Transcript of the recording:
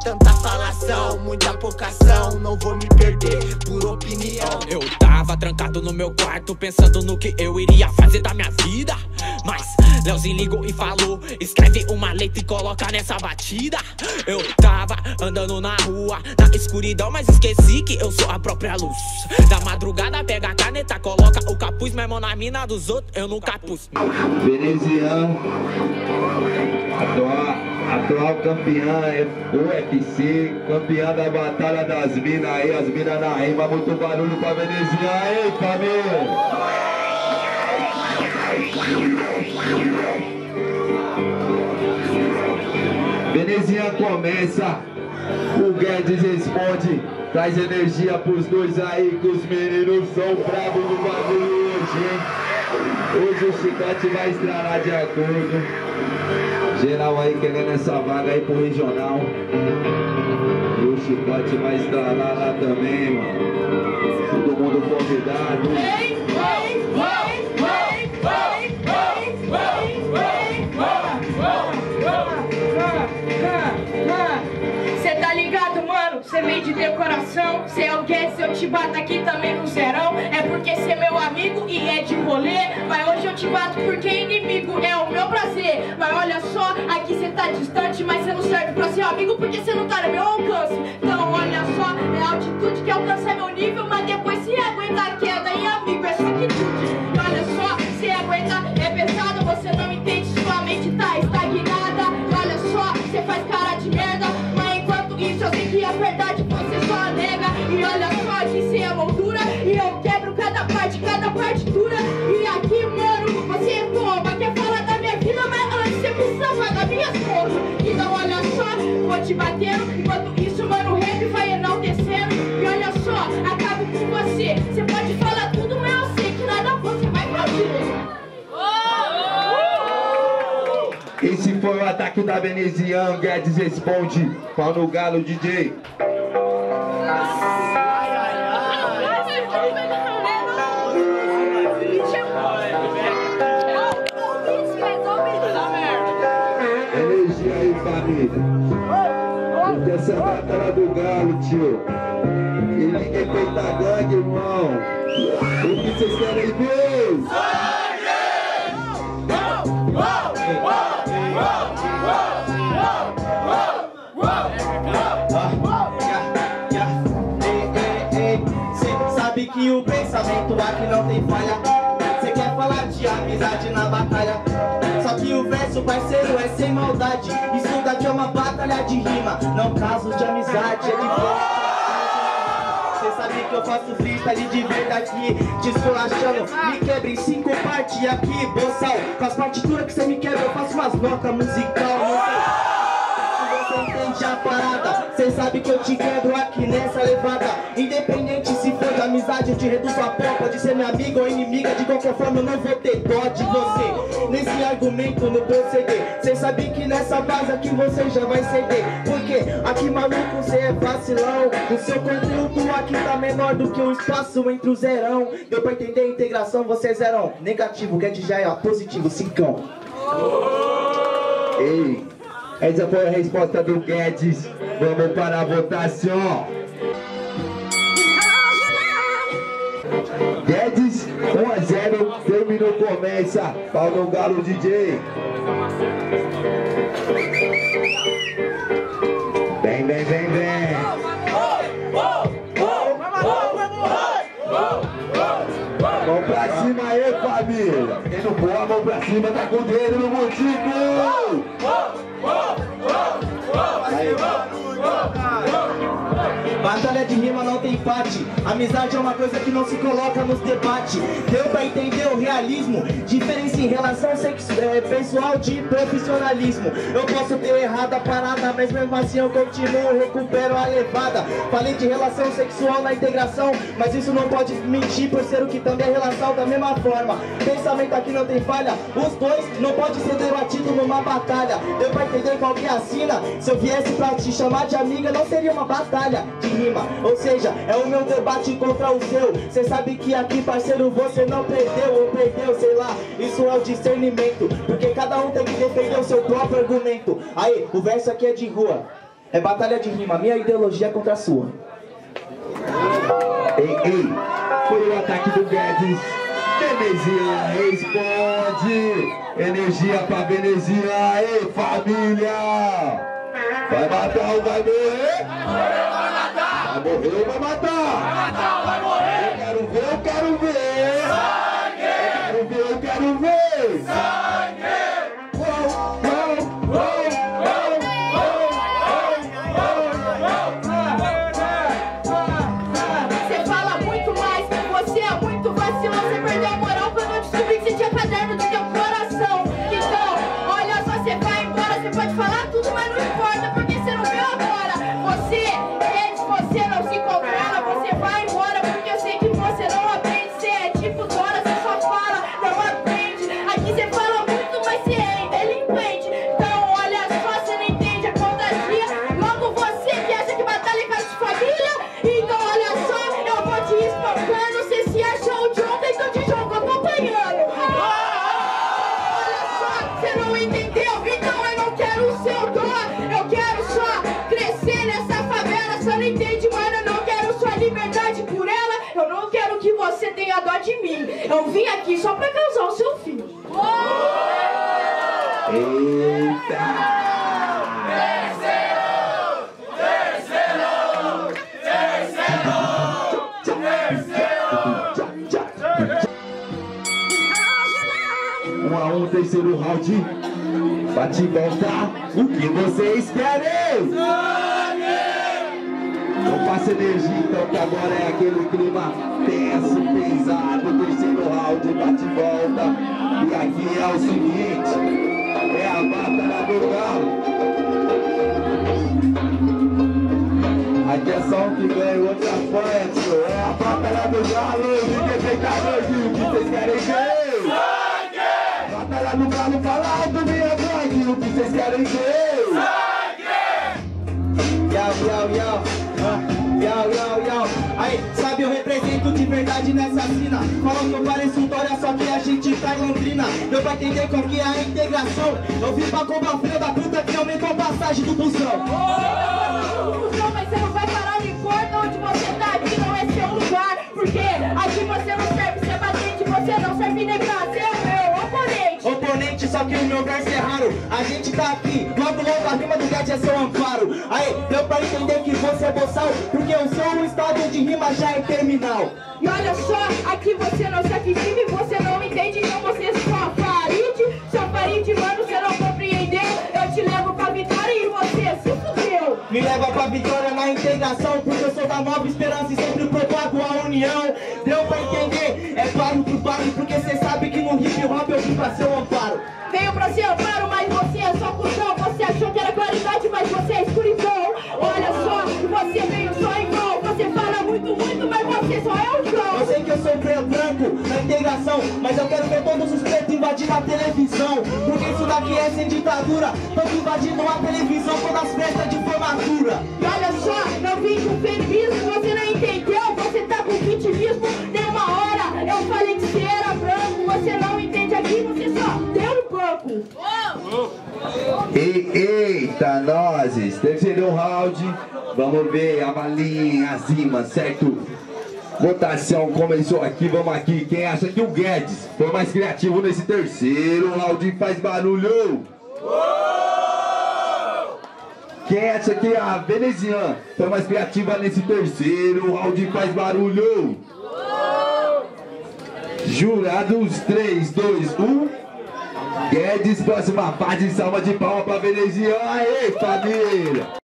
tanta falação, muita pouca ação. Não vou me perder por opinião. Eu tava trancado no meu quarto, pensando no que eu iria fazer da minha vida. Mas Leozinho ligou e falou: escreve uma letra e coloca nessa batida. Eu tava andando na rua, na escuridão, mas esqueci que eu sou a própria luz. Da madrugada pega a caneta, coloca o capuz, mesmo na mina dos outros eu nunca pus. Veneziano, atual campeã UFC, campeã da Batalha das Minas aí, as minas na rima, muito barulho pra Veneziano aí, família! Veneziano começa, o Guedes responde, traz energia pros dois aí, que os meninos são bravos no bagulho hoje, hein? Hoje o chicote vai estralar de acordo. Geral aí querendo essa vaga aí pro regional. E o chicote vai estralar lá também, mano. Todo mundo convidado. Cê tá ligado, mano? Cê vem de decoração. Cê é o Guedes, eu te bato aqui também no zerão. É porque cê é meu amigo e é de rolê. Mas hoje eu te bato porque inimigo é o meu prazer. Mas olha só, aqui cê tá distante, mas cê não serve pra ser amigo porque cê não tá no meu alcance. Então olha só, é a altitude que alcança meu nível, mas depois se aguenta a queda, hein, amigo? É só quitude. Olha só, cê aguenta, é pesado, você não entende, sua mente tá estagnada. Olha só, cê faz cara de merda, mas enquanto isso eu sei que a verdade você só nega. E olha só, que cê é moldura e eu quebro cada parte, cada partitura. E aqui, mano, você toma, quer falar da minha vida, mas antes você precisa falar das minhas coisas. Então olha só, vou te batendo, enquanto isso, mano, o rap vai enaltecendo. E olha só, acabo com você, você pode falar tudo, mas eu sei que nada você vai fazer. Esse foi o ataque da Veneziano, Guedes responde, pau no galo, DJ. Energia aí, família. Porque essa é a batalha do galo, tio. E ninguém feita gangue, irmão. O que vocês querem ver? Cê sabe que o pensamento aqui não tem falha. Cê quer falar de amizade na batalha, só que o verso, parceiro, é sem maldade. Isso daqui é uma batalha de rima, não caso de amizade, é de boa. Cê sabe que eu faço freestyle de verdade aqui, descolachando, me quebra em 5 partes aqui, boçal. Com as partituras que cê me quebra, eu faço umas notas musical. Você entende a parada, cê sabe que eu te quebro aqui nessa levada. Independente se for de amizade, eu te reduzo a pó. Pode ser minha amiga ou inimiga, de qualquer forma eu não vou ter dó de você. Nesse argumento no proceder, cê sabe que nessa base aqui você já vai ceder. Porque aqui, maluco, cê é vacilão. O seu conteúdo aqui tá menor do que o espaço entre o zerão. Deu pra entender a integração, você é zerão negativo, Guedes já é positivo, cincão. Ei, essa foi a resposta do Guedes. Vamos para a votação. Guedes, 1-0, terminou, começa. Pau no galo, DJ. Vem, vem, vem, vem. Mão pra cima aí, família. Quem não pôr a mão pra cima tá com o dedo no motivo. Batalha de rima não tem empate. Amizade é uma coisa que não se coloca nos debates. Deu pra entender o realismo? Diferença em relação pessoal de profissionalismo. Eu posso ter errado a parada, mas mesmo assim eu continuo, recupero a levada. Falei de relação sexual na integração, mas isso não pode mentir por ser o que também é relação da mesma forma. Pensamento aqui não tem falha, os dois não pode ser debatido numa batalha. Deu pra entender qual que é a sina? Se eu viesse pra te chamar de amiga, não seria uma batalha de rima. Ou seja, é o meu debate contra o seu. Cê sabe que aqui, parceiro, você não perdeu ou perdeu, sei lá. Isso é o discernimento, porque cada um tem que defender o seu próprio argumento. Aí, o verso aqui é de rua. É batalha de rima, minha ideologia contra a sua. Ei, foi o ataque do Guedes. Venezian responde. Energia pra Venezian. Ei, família. Vai matar ou vai morrer? Vai matar. Vai morrer ou vai matar? Vai matar ou vai morrer? Eu quero ver. Sangue. Eu quero ver. Sangue. Você fala muito mais, você é muito vacilão. Você perdeu a moral quando eu descobri que você tinha caderno do teu coração. Então, olha só, você vai embora, você pode falar tudo, mas não importa, porque você não veio agora. Você não se controla, você vai embora, porque eu sei que você não aprende. Você é tipo Dora, você só fala, não aprende. Aqui você fala muito, mas você é delinquente. Então, olha só, você não entende a contagia. Logo você que acha que batalha é casa de família. Então, olha só, eu vou te espancando. Você se acha o John, então te jogo acompanhando. Olha só, você não entendeu, então eu não quero o seu dó. Eu quero só crescer nessa favela. Você não entende, mano, eu não quero sua liberdade por ela. Eu não quero que você tenha dó de mim. Eu vim aqui só pra causar o seu fim. Eita! Terceiro round, bate e volta. O que vocês querem? Não passa energia, então, que agora é aquele clima tenso, pesado. Terceiro round, bate e volta. E aqui é o seguinte: é a batalha do galo. Aqui é só um que ganha, o outro apanha, tio. É a batalha do galo. O que vocês querem ver? Batalha do galo falado, minha gangue. O que vocês querem ver? Yo. Aí, sabe, eu represento de verdade nessa cena. Falam que eu pareço Dória, só que a gente tá em Londrina. Deu pra entender qual que é a integração. Eu vim pra cobrar o filho da puta que aumentou a passagem do busão. Mas você não vai parar, não importa onde você tá, aqui não é seu lugar. Porque aqui você não serve ser batente, você não serve nem pra ser o meu oponente. Oponente, só que o meu verso é raro. A gente tá aqui, logo a rima do Guedes é seu amparo. Aí, deu pra entender que você é boçal, porque o seu estado de rima já é terminal. E olha só, aqui você não se atinge, você não entende, então você é só Farid. Seu Farid, mano, você não compreendeu. Eu te levo pra vitória e você se fudeu. Me leva pra vitória na integração, porque eu sou da nova esperança e sempre propago a união. Deu pra entender? É barro por barro, porque cê sabe que no hip hop eu vim pra ser o amparo. Veio pra ser amparo, mas você é só cuzão. Você achou que era claridade, mas você é escuridão. Olha só, você veio só em vão. Você fala muito, mas você só é o João. Eu sei que eu sou preto branco na integração, mas eu quero ver todos os pretos invadindo a televisão. Porque isso daqui é sem ditadura. Tanto invadindo a televisão quanto as festas de formatura. E olha só, eu vim com feminismo, você não entendeu? Você tá com vitimismo. Deu uma hora, eu falei que você era branco. Você não entende aqui, você só deu no banco. Eita, nozes, terceiro round. Vamos ver a balinha acima, certo? Votação começou aqui, vamos aqui. Quem acha que o Guedes foi mais criativo nesse terceiro round faz barulho? Quem acha que a Venezian foi mais criativa nesse terceiro round faz barulho? Jurados 3, 2, 1. Guedes, próxima parte, salva de palma pra Venezian. Aê, família!